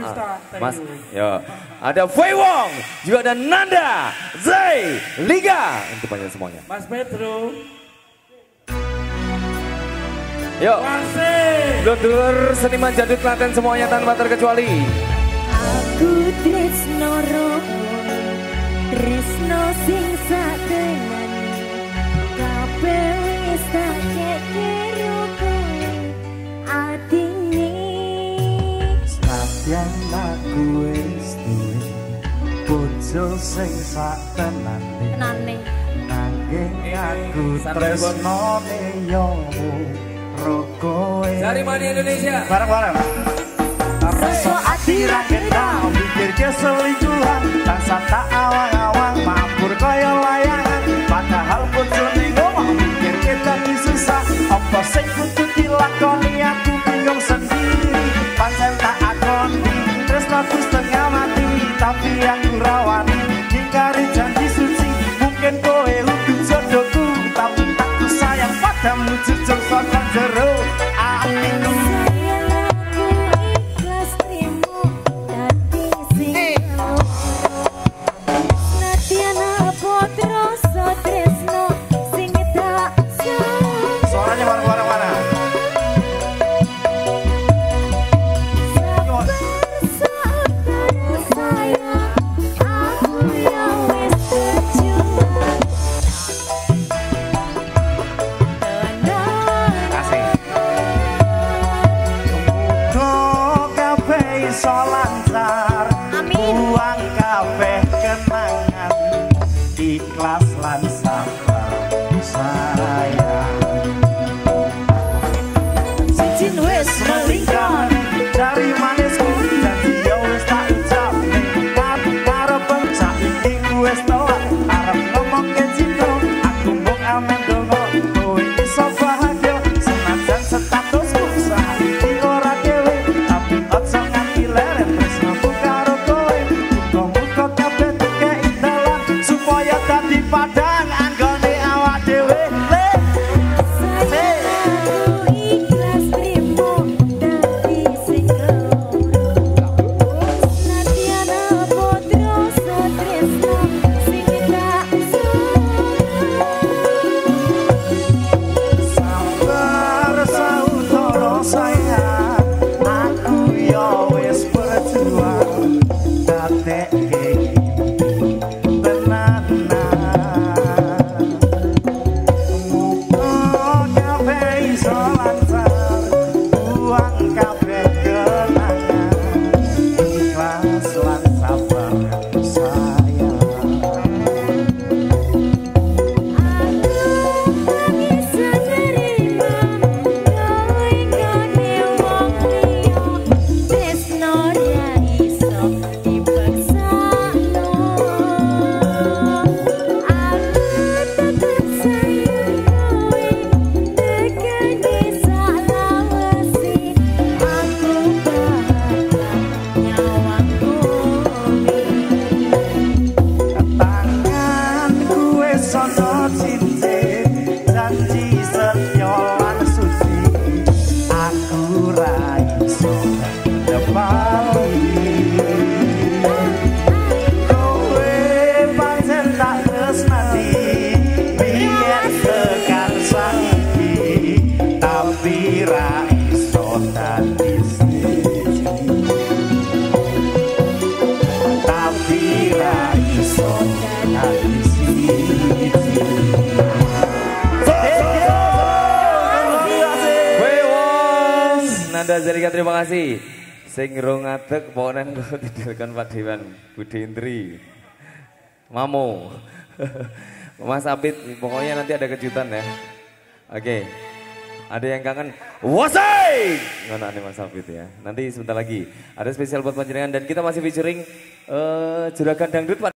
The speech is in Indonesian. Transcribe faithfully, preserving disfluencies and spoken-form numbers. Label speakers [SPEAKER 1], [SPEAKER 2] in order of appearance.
[SPEAKER 1] Krista.
[SPEAKER 2] Mas, yo. Ada Fei Wong, juga ada Nanda, Zay, Liga. Untuk panggil semuanya.
[SPEAKER 1] Mas Pedro.
[SPEAKER 2] Yuk, dulur-dulur seniman jadul Klaten semuanya tanpa terkecuali.
[SPEAKER 3] Aku tresno roho, tresno sing satenane, kabeh wis tak kekero kowe atine.
[SPEAKER 4] Senadyan aku wis duwe bojo sing satenane,
[SPEAKER 3] Tenane.
[SPEAKER 4] nanging aku tresno neyomu rokoe.
[SPEAKER 2] Dari mana Indonesia?
[SPEAKER 4] Bareng-bareng. Rasa ati ra kenal mikir keselingkuhan, tansah tak awang-awang mabur kaya layangan, padahal bojone ngomong mikir kita susah, apa sing kudu dilakoni aku bingung sendiri, pancen tak akoni tresnaku setengah mati, tapi aku rawani ngingkari janji suci, mungkin kowe udah jodohku, tapi aku sayang padamu jujur saka jero atiku. Uang kabeh kenangan, ikhlas lan sabar sayang. Cincin wis melingkar dari manisku, janji yo wis tak ucap ning karo pencak iki wis telat, arep ngomong ke cinta aku mung amen dongo kowe iso bahagia, senajan statusku saiki ora dhewe, tapi ojo nganti leren tresnaku karo supaya dadi padang anggone awak dhewe.
[SPEAKER 3] Sayang aku ikhlas trimo dadi sing loro, senadyan apa troso tresno sing tak
[SPEAKER 4] sabar sautara sayang, aku yo wis berjuang dadekke
[SPEAKER 2] Nanda Zalika, terima kasih. Sing rong ngadeg pokoke kok didirikan Pak Dewan Budi Indri. Mamo. Mas Apit, pokoknya nanti ada kejutan ya. Oke. Ada yang kangen. Wasai. Ngono ane Mas Apit ya. Nanti sebentar lagi ada spesial buat panjenengan dan kita masih featuring uh, juragan dangdut Pak